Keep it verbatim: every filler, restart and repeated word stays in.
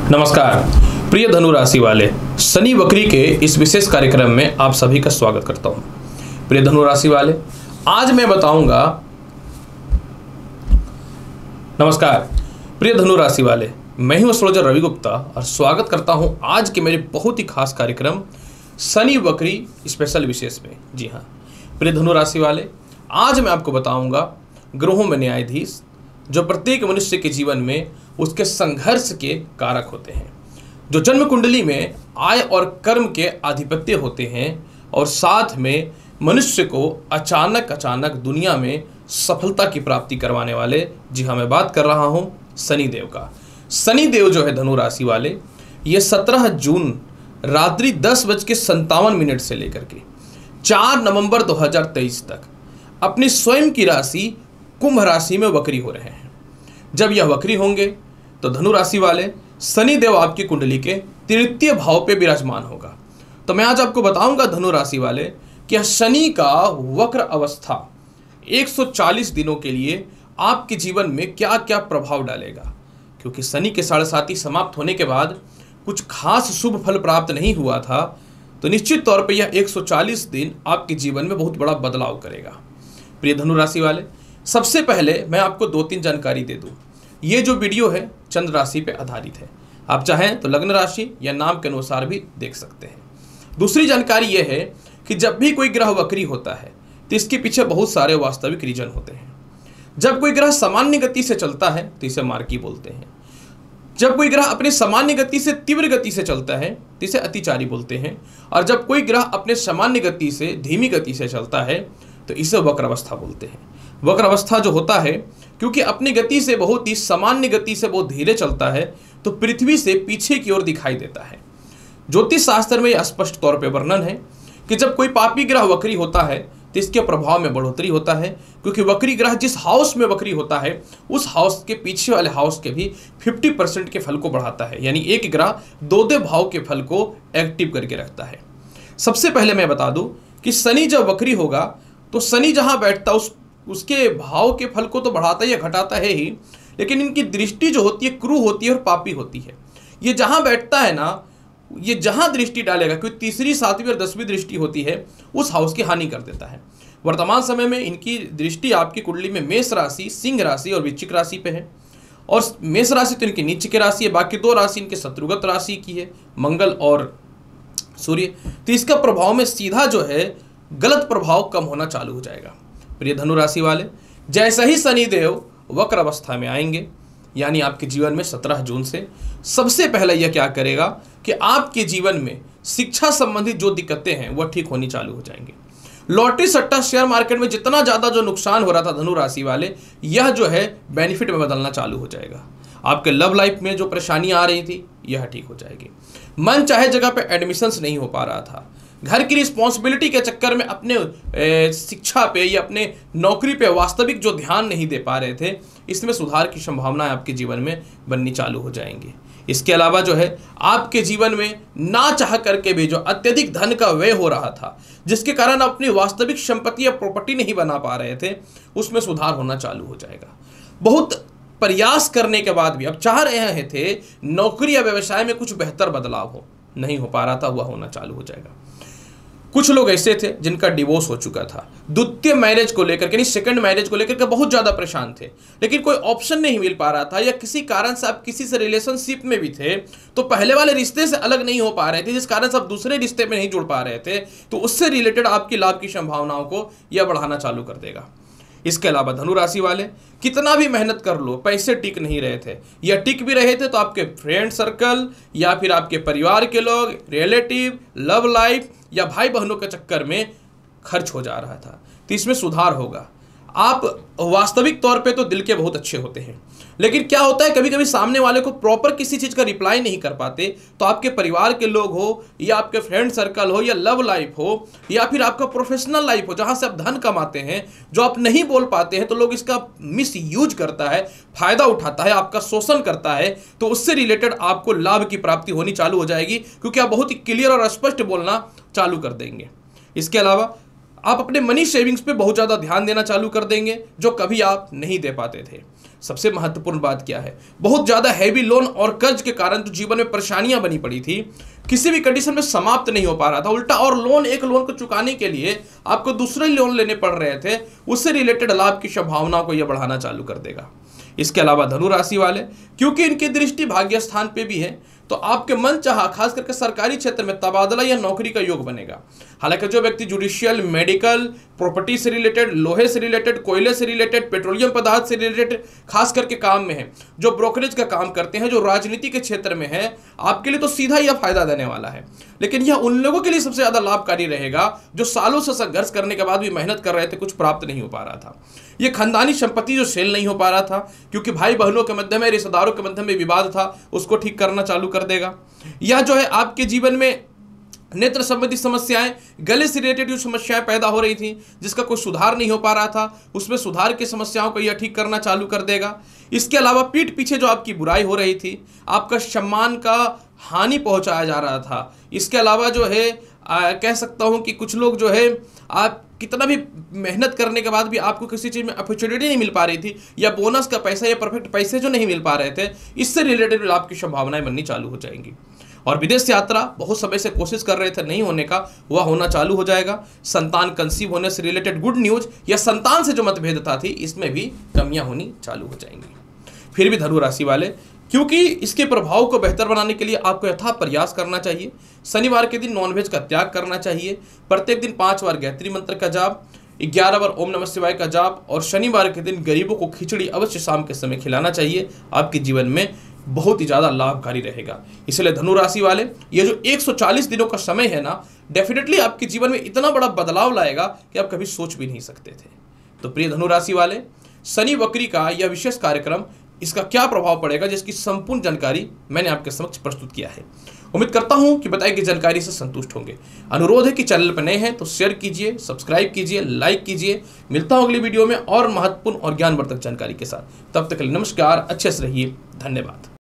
नमस्कार प्रिय धनु राशि वाले, शनि वक्री के इस विशेष कार्यक्रम में आप सभी का स्वागत करता हूं। प्रिय धनु राशि वाले, आज मैं बताऊंगा नमस्कार प्रिय धनु राशि वाले, मैं हूं एस्ट्रोलॉजर रवि गुप्ता और स्वागत करता हूं आज के मेरे बहुत ही खास कार्यक्रम शनि वक्री स्पेशल विशेष में। जी हाँ प्रिय धनु राशि वाले, आज मैं आपको बताऊंगा ग्रहों में न्यायाधीश जो प्रत्येक मनुष्य के जीवन में उसके संघर्ष के कारक होते हैं, जो जन्म कुंडली में आय और कर्म के आधिपत्य होते हैं और साथ में मनुष्य को अचानक अचानक दुनिया में सफलता की प्राप्ति करवाने वाले। जी हाँ, मैं बात कर रहा हूँ शनि देव का। शनि देव जो है धनु राशि वाले, ये सत्रह जून रात्रि दस बज के संतावन मिनट से लेकर के चार नवंबर दो हजार तेईस तक अपनी स्वयं की राशि कुंभ राशि में वक्री हो रहे हैं। जब यह वक्री होंगे तो धनु राशि वाले शनि देव आपकी कुंडली के तृतीय भाव पे विराजमान होगा। तो मैं आज आपको बताऊंगा धनु राशि वाले कि शनि का वक्र अवस्था एक सौ चालीस दिनों के लिए आपके जीवन में क्या क्या प्रभाव डालेगा, क्योंकि शनि के साढ़े साथी समाप्त होने के बाद कुछ खास शुभ फल प्राप्त नहीं हुआ था, तो निश्चित तौर पे यह एक सौ चालीस दिन आपके जीवन में बहुत बड़ा बदलाव करेगा। प्रिय धनु राशि वाले, सबसे पहले मैं आपको दो तीन जानकारी दे दूं। ये जो वीडियो है चंद्र राशि पे आधारित है, आप चाहें तो लग्न राशि या नाम के अनुसार भी देख सकते हैं। दूसरी जानकारी ये है कि जब भी कोई ग्रह वक्री होता है तो इसके पीछे बहुत सारे वास्तविक रीजन होते हैं। जब कोई ग्रह सामान्य गति से चलता है तो इसे मार्गी बोलते हैं। जब कोई ग्रह अपने सामान्य गति से तीव्र गति से चलता है तो इसे अतिचारी बोलते हैं, और जब कोई ग्रह अपने सामान्य गति से धीमी गति से चलता है तो इसे वक्र अवस्था बोलते हैं। वक्र अवस्था जो होता है, क्योंकि अपनी गति से बहुत ही सामान्य गति से बहुत धीरे चलता है, तो पृथ्वी से पीछे की ओर दिखाई देता है। ज्योतिष शास्त्र में यह स्पष्ट तौर पर वर्णन है कि जब कोई पापी ग्रह वक्री होता है तो इसके प्रभाव में बढ़ोतरी होता है, क्योंकि वक्री ग्रह जिस हाउस में वक्री होता है उस हाउस के पीछे वाले हाउस के भी पचास परसेंट के फल को बढ़ाता है। यानी एक ग्रह दो दो भाव के फल को एक्टिव करके रखता है। सबसे पहले मैं बता दूं कि शनि जब वक्री होगा तो शनि जहां बैठता उस उसके भाव के फल को तो बढ़ाता या घटाता है ही, लेकिन इनकी दृष्टि जो होती है क्रूर होती है और पापी होती है। ये जहां बैठता है ना, ये जहां दृष्टि डालेगा, क्योंकि तीसरी सातवीं और दसवीं दृष्टि होती है, उस हाउस की हानि कर देता है। वर्तमान समय में इनकी दृष्टि आपकी कुंडली में मेष राशि, सिंह राशि और वृश्चिक राशि पे है। और मेष राशि तो इनकी नीच की राशि है, बाकी दो राशि इनके शत्रुगत राशि की है, मंगल और सूर्य। तो इसका प्रभाव में सीधा जो है गलत प्रभाव कम होना चालू हो जाएगा। प्रिय धनु राशि वाले, जैसे ही शनि देव वक्र अवस्था में आएंगे, यानी आपके जीवन में सत्रह जून से, सबसे पहले यह क्या करेगा कि आपके जीवन में शिक्षा संबंधित जो दिक्कतें हैं वह ठीक होनी चालू हो जाएंगी। लॉटरी सट्टा शेयर मार्केट में जितना ज़्यादा जो नुकसान हो रहा था धनु राशि वाले, यह जो है बेनिफिट में बदलना चालू हो जाएगा। आपके लव लाइफ में जो परेशानियां आ रही थी यह ठीक हो जाएगी। मन चाहे जगह पे एडमिशन्स नहीं हो पा रहा था, घर की रिस्पॉन्सिबिलिटी के चक्कर में अपने ए, शिक्षा पे या अपने नौकरी पे वास्तविक जो ध्यान नहीं दे पा रहे थे, इसमें सुधार की संभावनाएं आपके जीवन में बननी चालू हो जाएंगी। इसके अलावा जो है आपके जीवन में ना चाह करके भी जो अत्यधिक धन का व्यय हो रहा था, जिसके कारण आप अपनी वास्तविक संपत्ति या प्रॉपर्टी नहीं बना पा रहे थे, उसमें सुधार होना चालू हो जाएगा। बहुत प्रयास करने के बाद भी आप चाह रहे थे नौकरी या व्यवसाय में कुछ बेहतर बदलाव हो, नहीं हो पा रहा था, वह होना चालू हो जाएगा। कुछ लोग ऐसे थे जिनका डिवोर्स हो चुका था, द्वितीय मैरिज को लेकर के, सेकंड मैरिज को लेकर के बहुत ज़्यादा परेशान थे, लेकिन कोई ऑप्शन नहीं मिल पा रहा था, या किसी कारण से आप किसी से रिलेशनशिप में भी थे तो पहले वाले रिश्ते से अलग नहीं हो पा रहे थे, जिस कारण से आप दूसरे रिश्ते में नहीं जुड़ पा रहे थे, तो उससे रिलेटेड आपकी लाभ की संभावनाओं को यह बढ़ाना चालू कर देगा। इसके अलावा धनु राशि वाले, कितना भी मेहनत कर लो पैसे टिक नहीं रहे थे, या टिक भी रहे थे तो आपके फ्रेंड सर्कल या फिर आपके परिवार के लोग, रिलेटिव, लव लाइफ या भाई बहनों के चक्कर में खर्च हो जा रहा था। तो इसमें सुधार होगा। आप वास्तविक तौर पे तो दिल के बहुत अच्छे होते हैं, लेकिन क्या होता है कभी कभी सामने वाले को प्रॉपर किसी चीज़ का रिप्लाई नहीं कर पाते, तो आपके परिवार के लोग हो या आपके फ्रेंड सर्कल हो या लव लाइफ हो या फिर आपका प्रोफेशनल लाइफ हो, जहाँ से आप धन कमाते हैं, जो आप नहीं बोल पाते हैं, तो लोग इसका मिस यूज करता है, फायदा उठाता है, आपका शोषण करता है, तो उससे रिलेटेड आपको लाभ की प्राप्ति होनी चालू हो जाएगी, क्योंकि आप बहुत ही क्लियर और स्पष्ट बोलना चालू कर देंगे। इसके अलावा आप अपने मनी सेविंग्स पे बहुत ज़्यादा ध्यान देना चालू कर देंगे, जो कभी आप नहीं दे पाते थे। सबसे महत्वपूर्ण बात क्या है, बहुत ज्यादा हैवी लोन और कर्ज के कारण जो जीवन में परेशानियां बनी पड़ी थी, किसी भी कंडीशन में समाप्त नहीं हो पा रहा था, उल्टा और लोन एक लोन को चुकाने के लिए आपको दूसरे लोन लेने पड़ रहे थे, उससे रिलेटेड लाभ की संभावनाओं को यह बढ़ाना चालू कर देगा। इसके अलावा धनु राशि वाले, क्योंकि इनकी दृष्टि भाग्य स्थान पे भी है, तो आपके मन चाहा खास करके सरकारी क्षेत्र में तबादला या नौकरी का योग बनेगा। हालांकि जो व्यक्ति जुडिशियल, मेडिकल, प्रॉपर्टी से रिलेटेड, लोहे से रिलेटेड, कोयले से रिलेटेड, पेट्रोलियम पदार्थ से रिलेटेड खास करके काम में है, जो ब्रोकरेज का काम करते हैं, जो राजनीति के क्षेत्र में है, आपके लिए तो सीधा यह फायदा देने वाला है। लेकिन यह उन लोगों के लिए सबसे ज्यादा लाभकारी रहेगा जो सालों से संघर्ष करने के बाद भी मेहनत कर रहे थे, कुछ प्राप्त नहीं हो पा रहा था। यह खानदानी संपत्ति जो सेल नहीं हो पा रहा था, क्योंकि भाई बहनों के मध्य में, रिश्तेदारों के मध्य में विवाद था, उसको ठीक करना चालू कर देगा। यह जो है आपके जीवन में नेत्र संबंधी समस्याएं, गले से रिलेटेड जो समस्याएं पैदा हो रही थी, जिसका कोई सुधार नहीं हो पा रहा था, उसमें सुधार की समस्याओं को यह ठीक करना चालू कर देगा। इसके अलावा पीठ पीछे जो आपकी बुराई हो रही थी, आपका सम्मान का हानि पहुंचाया जा रहा था, इसके अलावा जो है आ, कह सकता हूं कि कुछ लोग जो है आप कितना भी मेहनत करने के बाद भी आपको किसी चीज़ में अपॉर्चुनिटी नहीं मिल पा रही थी, या बोनस का पैसा या परफेक्ट पैसे जो नहीं मिल पा रहे थे, इससे रिलेटेड लाभ की संभावनाएं बननी चालू हो जाएंगी। और विदेश यात्रा बहुत समय से कोशिश कर रहे थे, नहीं होने का, वह होना चालू हो जाएगा। संतान कंसीव होने से रिलेटेड गुड न्यूज या संतान से जो मतभेदता थी, इसमें भी कमियां होनी चालू हो जाएंगी। फिर भी धनु राशि वाले, क्योंकि इसके प्रभाव को बेहतर बनाने के लिए आपको यथार्थ प्रयास करना चाहिए। शनिवार के दिन नॉनवेज का त्याग करना चाहिए। प्रत्येक दिन पांच बार गायत्री मंत्र का जाप, ग्यारह बार ओम नमः शिवाय का जाप, और शनिवार के दिन गरीबों को खिचड़ी अवश्य शाम के समय खिलाना चाहिए। आपके जीवन में बहुत ही ज्यादा लाभकारी रहेगा। इसलिए धनु राशि वाले, ये जो एक सौ चालीस दिनों का समय है ना, डेफिनेटली आपके जीवन में इतना बड़ा बदलाव लाएगा कि आप कभी सोच भी नहीं सकते थे। तो प्रिय धनु राशि वाले, शनि वक्री का यह विशेष कार्यक्रम, इसका क्या प्रभाव पड़ेगा, जिसकी संपूर्ण जानकारी मैंने आपके समक्ष प्रस्तुत किया है। उम्मीद करता हूं कि बताई गई जानकारी से संतुष्ट होंगे। अनुरोध है कि चैनल पर नए हैं तो शेयर कीजिए, सब्सक्राइब कीजिए, लाइक कीजिए। मिलता हूं अगली वीडियो में और महत्वपूर्ण और ज्ञानवर्धक जानकारी के साथ। तब तक के लिए नमस्कार, अच्छे से रहिए, धन्यवाद।